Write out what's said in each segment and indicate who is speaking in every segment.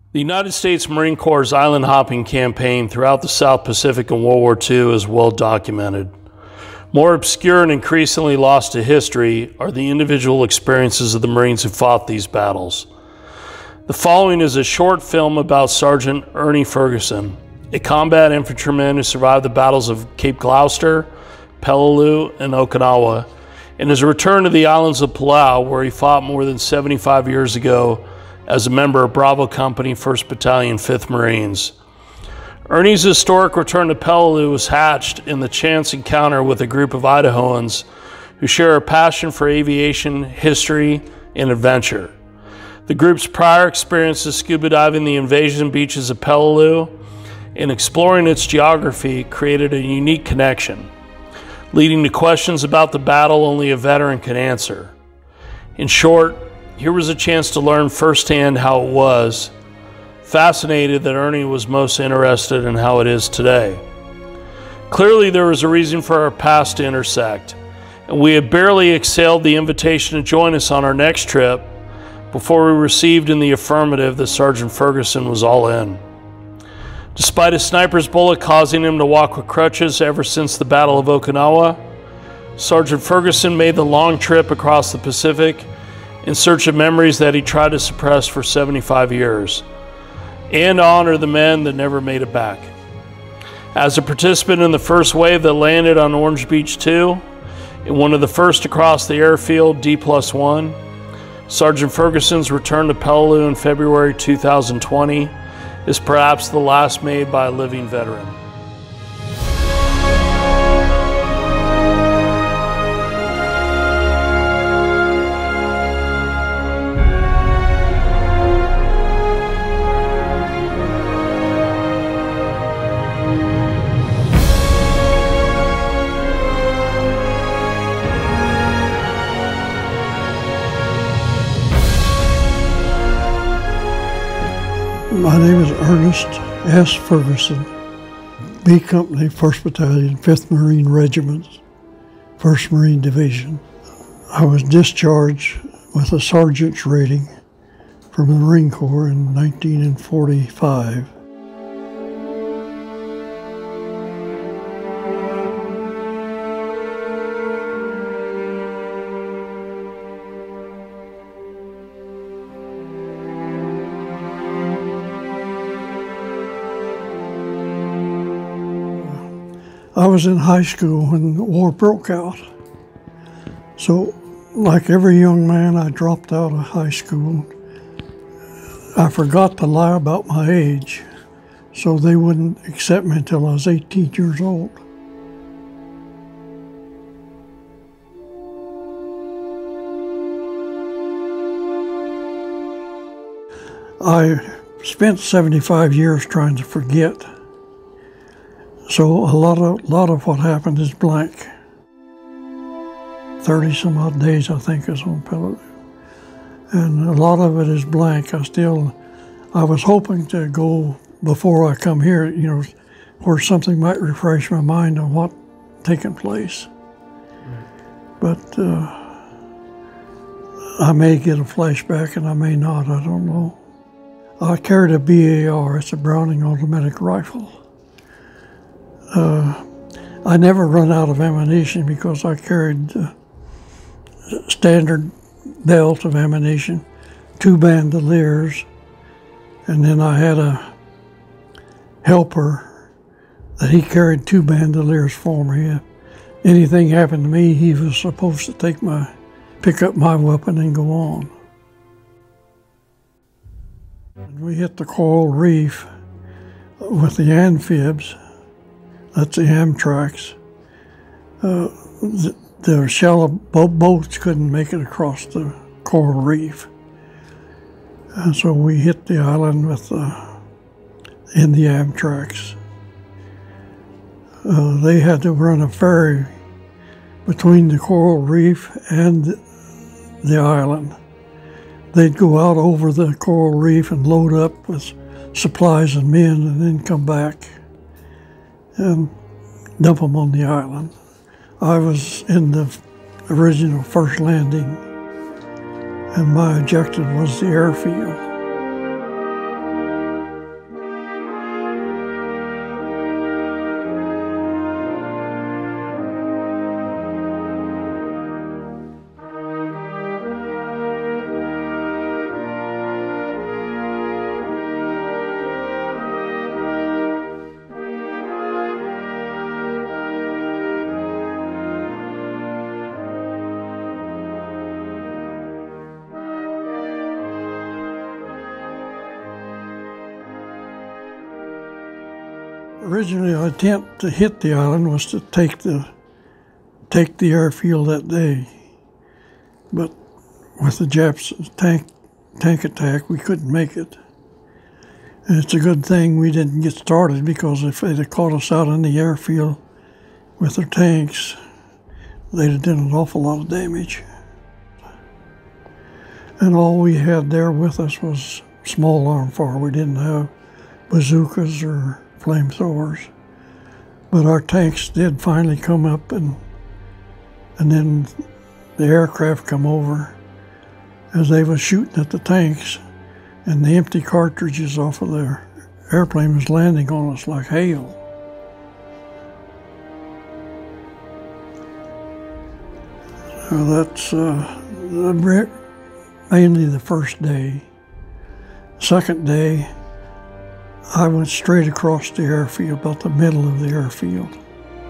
Speaker 1: The United States Marine Corps' island hopping campaign throughout the South Pacific in World War II is well documented. More obscure and increasingly lost to history are the individual experiences of the Marines who fought these battles. The following is a short film about Sergeant Ernie Ferguson, a combat infantryman who survived the battles of Cape Gloucester, Peleliu, and Okinawa, and his return to the islands of Palau, where he fought more than 75 years ago as a member of Bravo Company, 1st Battalion, 5th Marines. Ernie's historic return to Peleliu was hatched in the chance encounter with a group of Idahoans who share a passion for aviation, history, and adventure. The group's prior experiences scuba diving the invasion beaches of Peleliu and exploring its geography created a unique connection, leading to questions about the battle only a veteran could answer. In short, here was a chance to learn firsthand how it was, fascinated that Ernie was most interested in how it is today. Clearly there was a reason for our paths to intersect, and we had barely exhaled the invitation to join us on our next trip before we received in the affirmative that Sergeant Ferguson was all in. Despite a sniper's bullet causing him to walk with crutches ever since the Battle of Okinawa, Sergeant Ferguson made the long trip across the Pacific in search of memories that he tried to suppress for 75 years, and honor the men that never made it back. As a participant in the first wave that landed on Orange Beach 2, and one of the first to cross the airfield D+1, Sergeant Ferguson's return to Peleliu in February 2020 is perhaps the last made by a living veteran.
Speaker 2: My name is Ernest S. Ferguson, B Company, 1st Battalion, 5th Marine Regiment, 1st Marine Division. I was discharged with a sergeant's rating from the Marine Corps in 1945. I was in high school when the war broke out. So, like every young man, I dropped out of high school. I forgot to lie about my age, so they wouldn't accept me until I was 18 years old. I spent 75 years trying to forget. So a lot of what happened is blank. 30 some odd days, I think, is on Peleliu. And a lot of it is blank. I was hoping to go before I come here, where something might refresh my mind on what taken place. But I may get a flashback and I may not, I don't know. I carried a BAR, it's a Browning automatic rifle. I never run out of ammunition because I carried standard belt of ammunition, 2 bandoliers, and then I had a helper that he carried 2 bandoliers for me. If anything happened to me, he was supposed to pick up my weapon and go on. And we hit the coral reef with the amphibs. That's the Amtracs. The shallow boats couldn't make it across the coral reef. And so we hit the island in the Amtracs. They had to run a ferry between the coral reef and the island. They'd go out over the coral reef and load up with supplies and men and then come back and dump them on the island. I was in the original first landing, and my objective was the airfield. Originally, our intent to hit the island was to take the airfield that day, but with the Japs' tank attack, we couldn't make it. And it's a good thing we didn't get started, because if they'd have caught us out in the airfield with their tanks, they'd have done an awful lot of damage. And all we had there with us was small arm fire. We didn't have bazookas or flamethrowers. But our tanks did finally come up, and then the aircraft come over as they was shooting at the tanks, and the empty cartridges off of their airplane was landing on us like hail. So that's mainly the first day. Second day, I went straight across the airfield, about the middle of the airfield.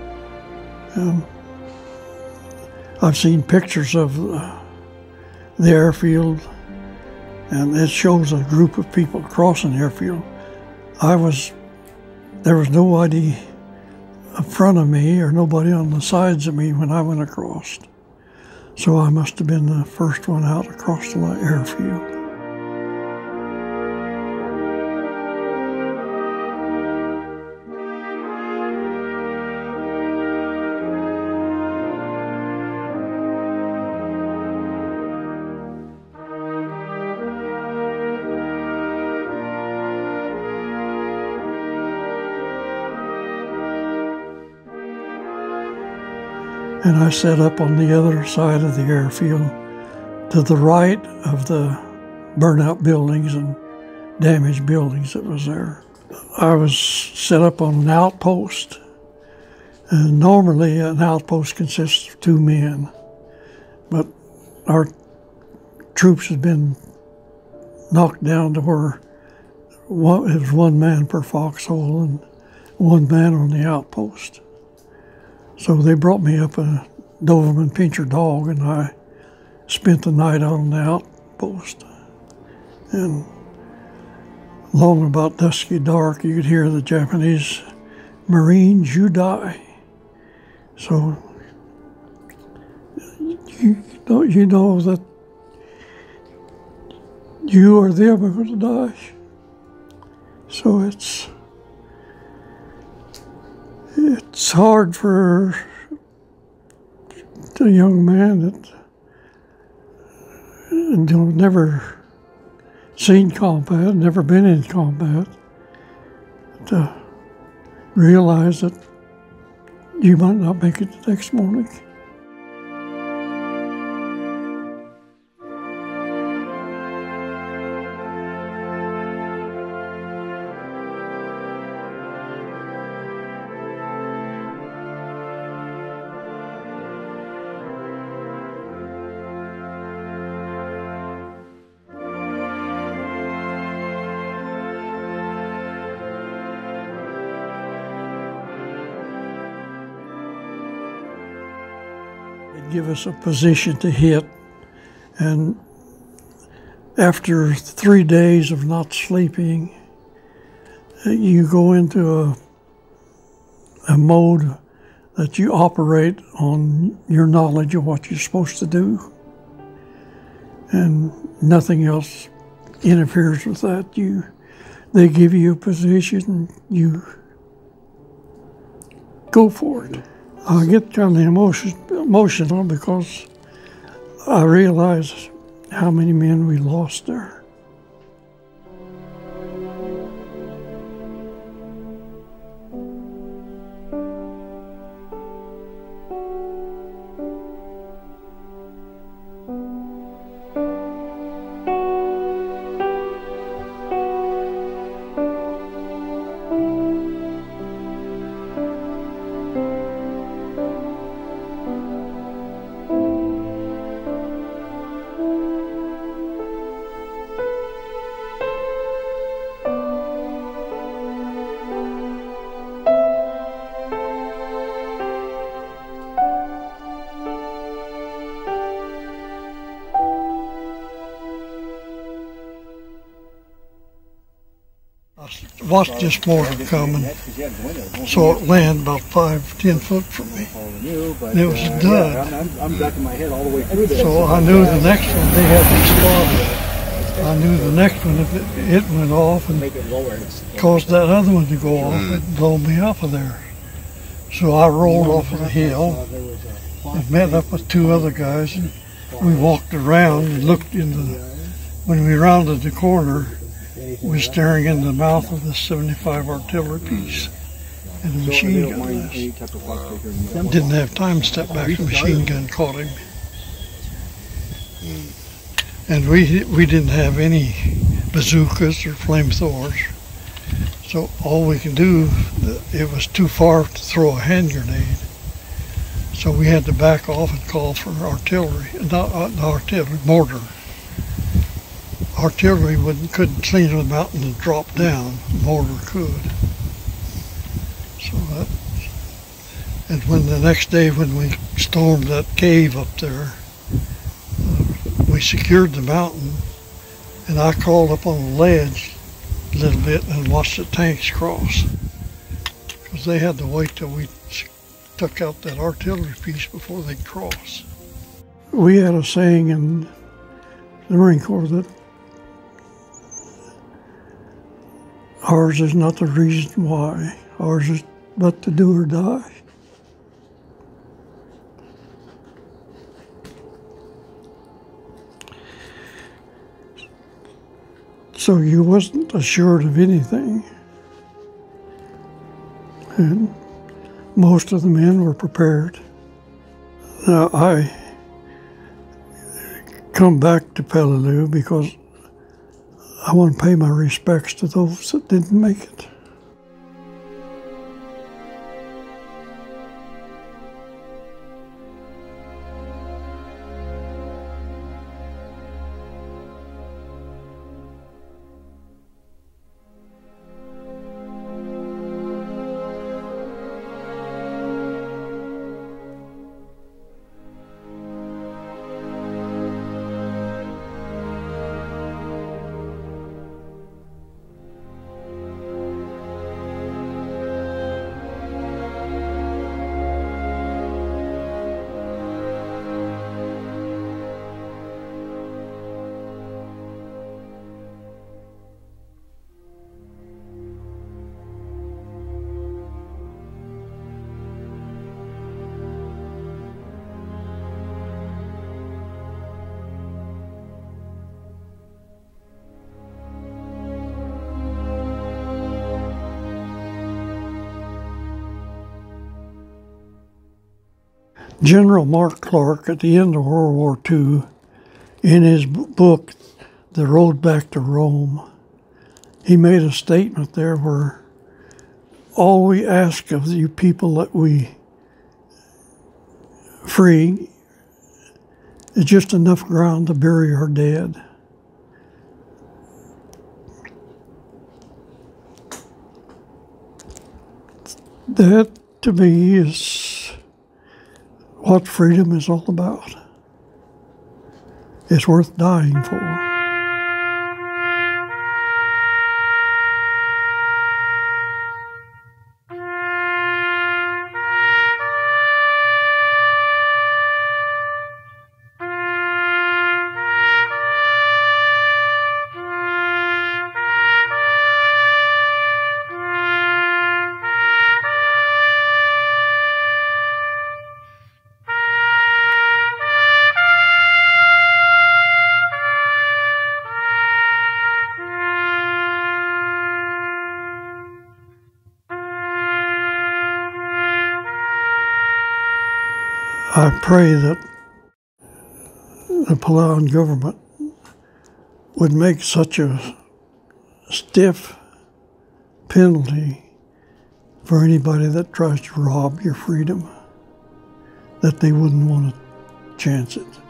Speaker 2: I've seen pictures of the airfield, and it shows a group of people crossing the airfield. There was nobody in front of me or nobody on the sides of me when I went across. So I must have been the first one out across the airfield. And I set up on the other side of the airfield, to the right of the burnt-out buildings and damaged buildings that was there. I was set up on an outpost. And normally an outpost consists of 2 men, but our troops had been knocked down to where it was 1 man per foxhole and 1 man on the outpost. So they brought me up a Doberman Pinscher dog, and I spent the night on the outpost. And long about dusky dark, you could hear the Japanese, "Marines, you die." So you know that you or them are going to die. So it's hard for a young man that never seen combat, never been in combat, to realize that you might not make it the next morning. Give us a position to hit, and after 3 days of not sleeping, you go into a mode that you operate on your knowledge of what you're supposed to do, and nothing else interferes with that. They give you a position, you go for it. I get kind of emotional because I realize how many men we lost there. watched this mortar coming, so it landed about 5-10 foot from me. And it was a dud. So I knew the next one they had exploded. I knew the next one, if it went off and caused that other one to go off, it'd blow me off of there. So I rolled off of the hill and met up with two other guys, and we walked around and looked into the, when we rounded the corner, we were staring into the mouth of the 75 artillery piece and the machine gun nest. Didn't have time to step back, the machine gun caught him. And we didn't have any bazookas or flamethrowers, so all we could do, it was too far to throw a hand grenade. So we had to back off and call for artillery, not artillery, mortar. Artillery couldn't clean the mountain and drop down. Mortar could. So that, and when the next day when we stormed that cave up there, we secured the mountain, and I crawled up on the ledge a little bit and watched the tanks cross, because they had to wait till we took out that artillery piece before they'd cross. We had a saying in the Marine Corps that ours is not the reason why, ours is but to do or die. So you wasn't assured of anything, and most of the men were prepared. Now I come back to Peleliu because I want to pay my respects to those that didn't make it. General Mark Clark, at the end of World War II, in his book, The Road Back to Rome, he made a statement there where all we ask of you people that we free is just enough ground to bury our dead. That, to me, is what freedom is all about. It's worth dying for. I pray that the Peleliu government would make such a stiff penalty for anybody that tries to rob your freedom that they wouldn't want to chance it.